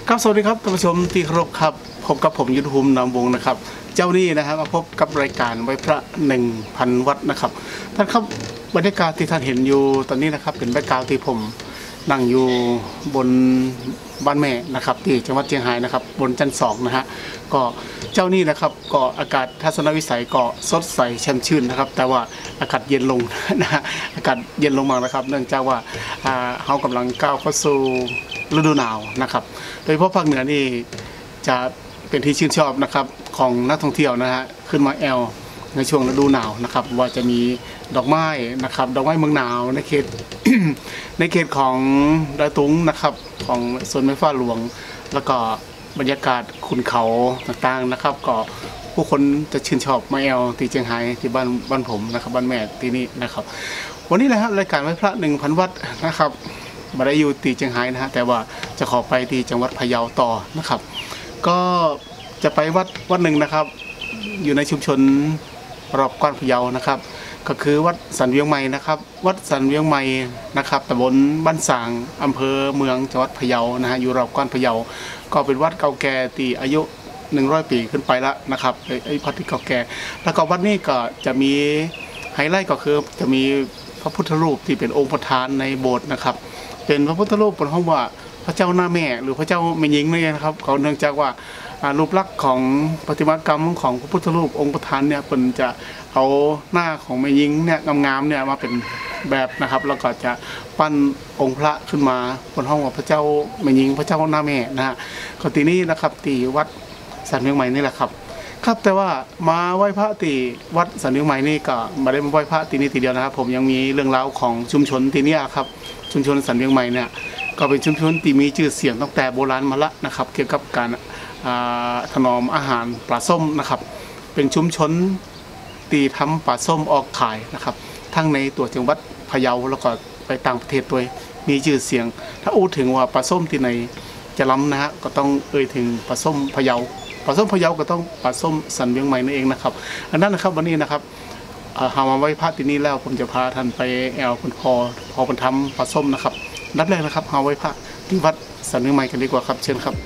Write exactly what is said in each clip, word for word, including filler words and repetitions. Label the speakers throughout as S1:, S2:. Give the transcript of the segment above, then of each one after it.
S1: ครับสวัสดีครับท่านผู้ชมที่เคารพครับพบกับผมยุทธภูมินามวงศ์นะครับเจ้านี่นะครับมาพบกับรายการไหว้พระหนึ่งพันวัดนะครับท่านครับบรรยากาศที่ท่านเห็นอยู่ตอนนี้นะครับเป็นบรรยากาศที่ผมนั่งอยู่บนบ้านแม่นะครับที่จังหวัดเชียงรายนะครับบนชั้นสองนะฮะก็เจ้านี่นะครับก็อากาศทัศนวิสัยก็สดใสแช่มชื่นนะครับแต่ว่าอากาศเย็นลงนะฮะอากาศเย็นลงมากนะครับเนื่องจากว่าเขากำลังก้าวเข้าสู่ฤดูหนาวนะครับโดยเฉพาะภาคเหนือนี่จะเป็นที่ชื่นชอบนะครับของนักท่องเที่ยวนะฮะขึ้นมาแอลในช่วงฤดูหนาวนะครับว่าจะมีดอกไม้นะครับดอกไม้เมืองหนาวในเขต ในเขตของดอยตุงนะครับของสวนไม้ฟ้าหลวงแล้วก็บรรยากาศขุนเขาต่างๆนะครับก็ผู้คนจะชื่นชอบมาแอลที่เชียงรายที่บ้านบ้านผมนะครับบ้านแม่ที่นี่นะครับวันนี้นะครับรายการไหว้พระหนึ่งพันวัดนะครับมาได้อยู่ที่เชียงรายนะฮะแต่ว่าจะขอไปที่จังหวัดพะเยาต่อนะครับก็จะไปวัดวัดหนึ่งนะครับอยู่ในชุมชนรอบกว้านพะเยานะครับก็คือวัดสันเวียงใหม่นะครับวัดสันเวียงใหม่นะครับตำบลบ้านสางอำเภอเมืองจังหวัดพะเยานะฮะอยู่รอบกว้านพะเยาก็เป็นวัดเก่าแก่ที่อายุหนึ่งร้อยปีขึ้นไปแล้วนะครับไอ้พัดที่เก่าแก่แล้วก็วัดนี้ก็จะมีไฮไลท์ก็คือจะมีพระพุทธรูปที่เป็นองค์ประธานในโบสถ์นะครับเป็นพระพุทธรูปเป็นห้องว่าพระเจ้าหน้าแม่หรือพระเจ้าแม่หญิงนี่นะครับเขาเนื่องจากว่ารูปลักษณ์ของประติมากรรมของพระพุทธรูปองค์ประธานเนี่ยเป็นจะเอาหน้าของแม่หญิงเนี่ยงามๆเนี่ยมาเป็นแบบนะครับแล้วก็จะปั้นองค์พระขึ้นมาบนห้องว่าพระเจ้าแม่หญิงพระเจ้าหน้าแม่นะฮะก็ที่นี้นะครับที่วัดสันเวียงใหม่นี่แหละครับครับแต่ว่ามาไหว้พระที่วัดสันเวียงใหม่นี่ก็ไม่ได้มาไหว้พระที่นี่ทีเดียวนะครับผมยังมีเรื่องราวของชุมชนที่นี่ครับชุมชนสันเวียงใหม่เนี่ยก็เป็นชุมชนที่มีชื่อเสียงตั้งแต่โบราณมาละนะครับเกี่ยวกับการถนอมอาหารปลาส้มนะครับเป็นชุมชนตีทำปลาส้มออกขายนะครับทั้งในตัวจังหวัดพะเยาแล้วก็ไปต่างประเทศด้วยมีชื่อเสียงถ้าอู้ถึงว่าปลาส้มที่ไหนจะล้ำนะฮะก็ต้องเอ่ยถึงปลาส้มพะเยาปลาส้มพะเยาก็ต้องปลาส้มสันเวียงใหม่นั่นเองนะครับอันนั้นนะครับวันนี้นะครับหามาไว้พระที่นี่แล้วผมจะพาท่านไปแอลคุณพอพอเป็นทำปลาส้มนะครับนัดแรกนะครับหาไว้พระที่วัดสันเวียงใหม่กันดีกว่าครับเชิญครับ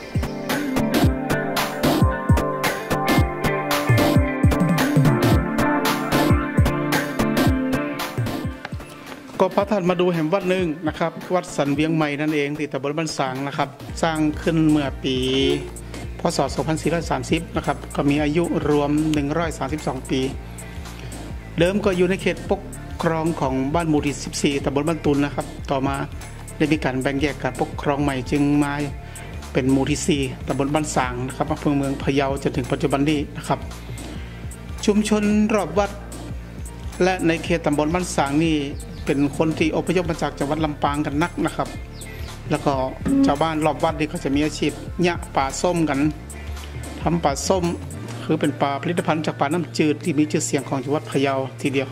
S1: ก็พระท่านมาดูแห่งวัดหนึ่งนะครับวัดสันเวียงใหม่นั่นเองที่ตำบลบ้านสางนะครับสร้างขึ้นเมื่อปีพ.ศ. สองพันสี่ร้อยสามสิบนะครับก็มีอายุรวมหนึ่งร้อยสามสิบสองปีเดิมก็อยู่ในเขตปกครองของบ้านหมู่ที่สิบสี่ตำบลบ้านตุนนะครับต่อมาได้มีการแบ่งแยกการปกครองใหม่จึงมาเป็นหมู่ที่สี่ตำบลบ้านสางนะครับอำเภอเมืองพะเยาจนถึงปัจจุบันนี้นะครับชุมชนรอบวัดและในเขตตำบลบ้านสางนี่เป็นคนที่อพยพมาจากจังหวัดลำปางกันนักนะครับแล้วก็ชาวบ้านรอบวัดนี่ก็จะมีอาชีพหยะป่าส้มกันทำป่าส้มคือเป็นป่าผลิตภัณฑ์จากป่าน้ำจืดที่มีชื่อเสียงของจังหวัดพะเยาทีเดียว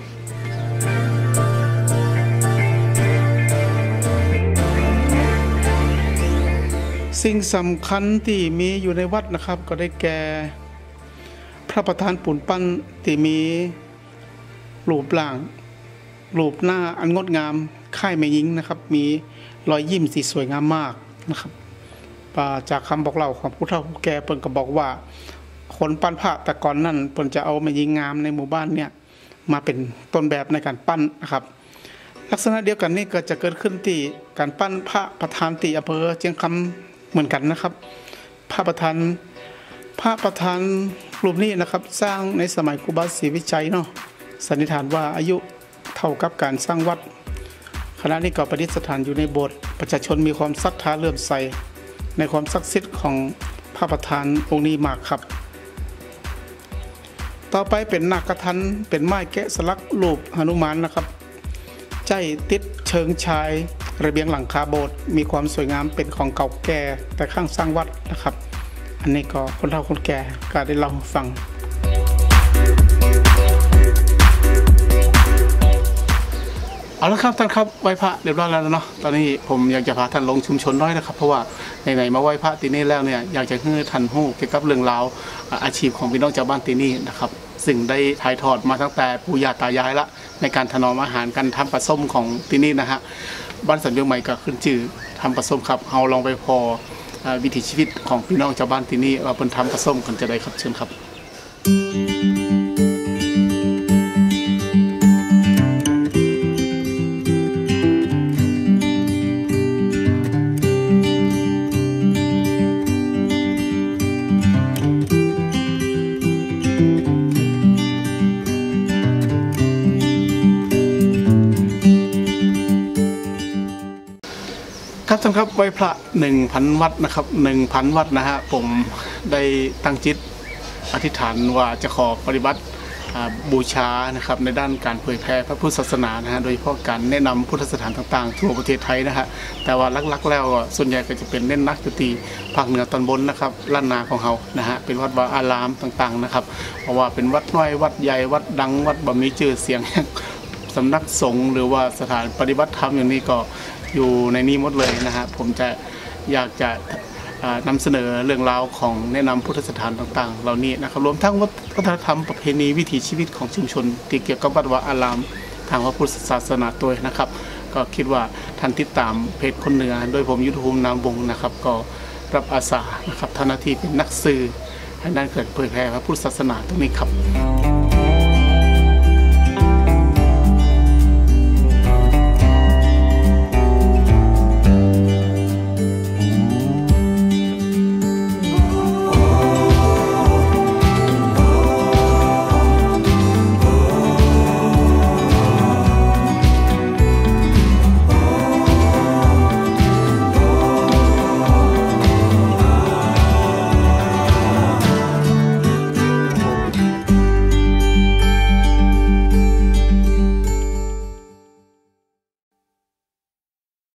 S1: สิ่งสำคัญที่มีอยู่ในวัดนะครับก็ได้แก่พระประธานปูนปั้นที่มีรูปร่างรูปหน้าอันงดงามค่ายแม่หญิงนะครับมีรอยยิ้มสีสวยงามมากนะครับจากคำบอกเล่าของผู้เฒ่าผู้แก่เพิ่นก็บอกว่าคนปั้นพระแต่ก่อนนั่นเพิ่นจะเอาแม่หญิงงามในหมู่บ้านเนี่ยมาเป็นต้นแบบในการปั้นนะครับลักษณะเดียวกันนี่ก็จะเกิดขึ้นที่การปั้นพระประธานที่อำเภอเชียงคำเหมือนกันนะครับพระประธานพระประธานรูปนี้นะครับสร้างในสมัยครูบาศรีวิชัยเนาะสันนิษฐานว่าอายุเท่ากับการสร้างวัดขณะนี้ก็ประดิษฐานอยู่ในโบสถ์ประชาชนมีความศรัทธาเลื่อมใสในความศักดิ์สิทธิ์ของพระประธานองค์นี้มากครับต่อไปเป็นนาคทันเป็นไม้แกะสลักรูปหนุมานนะครับใจติดเชิงชายระเบียงหลังคาโบสถ์มีความสวยงามเป็นของเก่าแก่แต่ข้างสร้างวัดนะครับอันนี้ก็คนเฒ่าคนแก่ก็ได้เล่าฟังเอาละครับท่านครับไหว้พระเรียบร้อยแล้วเนาะตอนนี้ผมอยากจะพาท่านลงชุมชนน้อยนะครับเพราะว่าไหนๆมาไหว้พระที่นี่แล้วเนี่ยอยากจะให้ท่านรู้เกี่ยวกับเรื่องราวอาชีพของพี่น้องชาวบ้านที่นี่นะครับซึ่งได้ถ่ายทอดมาตั้งแต่ปู่ย่าตายายละในการถนอมอาหารการทำปลาส้มของที่นี่นะฮะบ้านสันเวียงใหม่ก็ขึ้นชื่อทำปลาส้มครับเราลองไปพอวิถีชีวิตของพี่น้องชาวบ้านที่นี่ว่าเพิ่นทำกระส้มกันจะได้ครับเชิญครับครับท่านครับไหว้พระ หนึ่งพัน วัดนะครับ หนึ่งพัน วัดนะฮะผมได้ตั้งจิตอธิษฐานว่าจะขอปฏิบัติบูชานะครับในด้านการเผยแพร่พระพุทธศาสนานะฮะโดยเฉพาะการแนะนำพุทธสถานต่างๆทั่วประเทศไทยนะฮะแต่ว่าลักๆแล้วส่วนใหญ่ก็จะเป็นเน้นนักจุติภาคเหนือตอนบนนะครับล้านนาของเขานะฮะเป็นวัดวาอารามต่างๆนะครับเพราะว่าเป็นวัดน้อยวัดใหญ่วัดดังวัดบ่มีชื่อเสียงสำนักสงฆ์หรือว่าสถานปฏิบัติธรรมอย่างนี้ก็อยู่ในนี้หมดเลยนะฮะผมจะอยากจะนำเสนอเรื่องราวของแนะนำพุทธสถานต่างๆเหล่านี้นะครับรวมทั้งวัฒนธรรมประเพณีวิถีชีวิตของชุมชนที่เกี่ยวกับวัดวาอารามทางพระพุทธศาสนาตัวนะครับก็คิดว่าท่านติดตามเพจคนเหนือโดยผมยุทธภูมินามวงศ์นะครับก็รับอาสานะครับทำหน้าที่เป็นนักสื่อให้ด้านเกิดเผยแพร่พระพุทธศาสนาตรงนี้ครับ